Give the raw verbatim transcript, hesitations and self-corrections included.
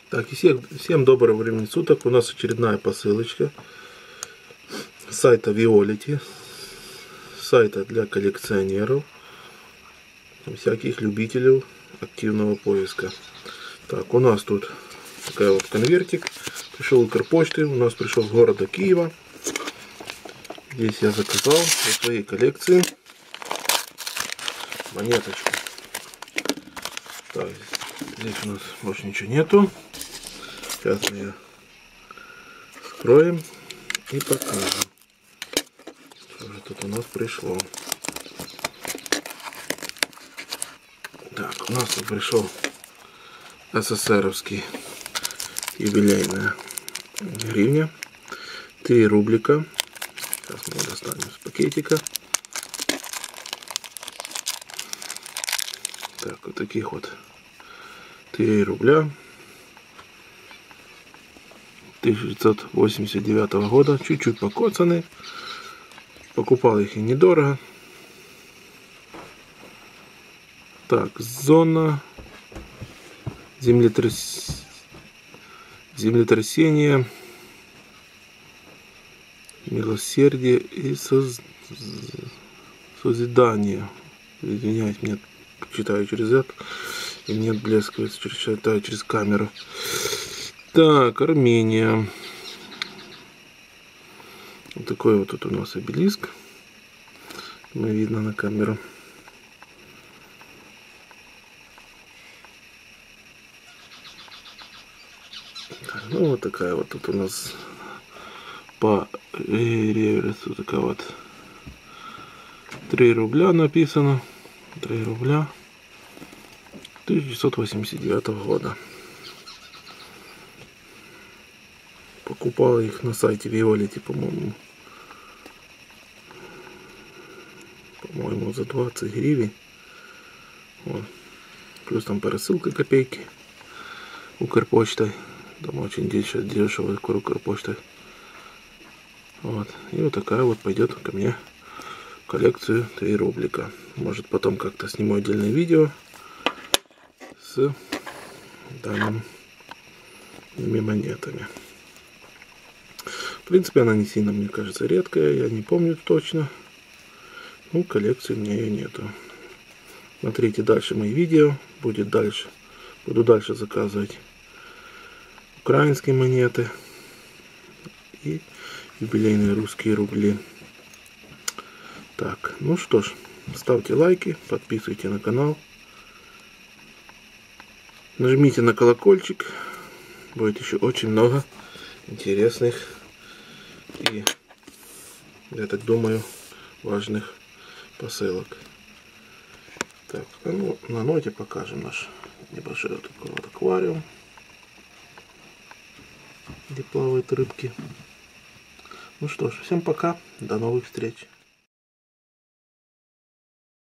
Так, и всем, всем доброго времени суток. У нас очередная посылочка с сайта Виолити, сайта для коллекционеров, всяких любителей активного поиска. Так, у нас тут такая вот конвертик. Пришел Укрпочты, у нас пришел с города Киева. Здесь я заказал для своей коллекции монеточку. Так, здесь у нас больше ничего нету. Сейчас мы ее скроем и покажем, что же тут у нас пришло. Так, у нас тут пришел СССРовский юбилейная гривня, три рублика. Сейчас мы его достанем с пакетика. Так, вот таких вот три рубля тысяча девятьсот восемьдесят девятого года, чуть-чуть покоцаны. Покупал их и недорого. Так, зона землетряс... землетрясения, милосердие и соз... созидание. Извиняюсь, мне читаю через это, и мне отблескивается, через, читаю через камеру. Так, Армения. Вот такой вот тут у нас обелиск. Мы видно на камеру. Ну вот такая вот тут у нас по реверсу такая вот три рубля написано. три рубля тысяча девятьсот восемьдесят девятого года. Покупал их на сайте Виолити, по-моему. По-моему, за двадцать гривен. Вот. Плюс там пересылка копейки Укрпочтой. Там очень дешево Укрпочтой. Вот. И вот такая вот пойдет ко мне в коллекцию три рублика. Может, потом как-то сниму отдельное видео с данными монетами. В принципе, она не сильно, мне кажется, редкая. Я не помню точно. Ну, коллекции у меня ее нету. Смотрите дальше мои видео. Будет дальше. Буду дальше заказывать украинские монеты и юбилейные русские рубли. Так, ну что ж, ставьте лайки, подписывайтесь на канал, нажмите на колокольчик, будет еще очень много интересных и, я так думаю, важных посылок. Так, ну на ноте покажем наш небольшой такой вот аквариум, где плавают рыбки. Ну что ж, всем пока, до новых встреч.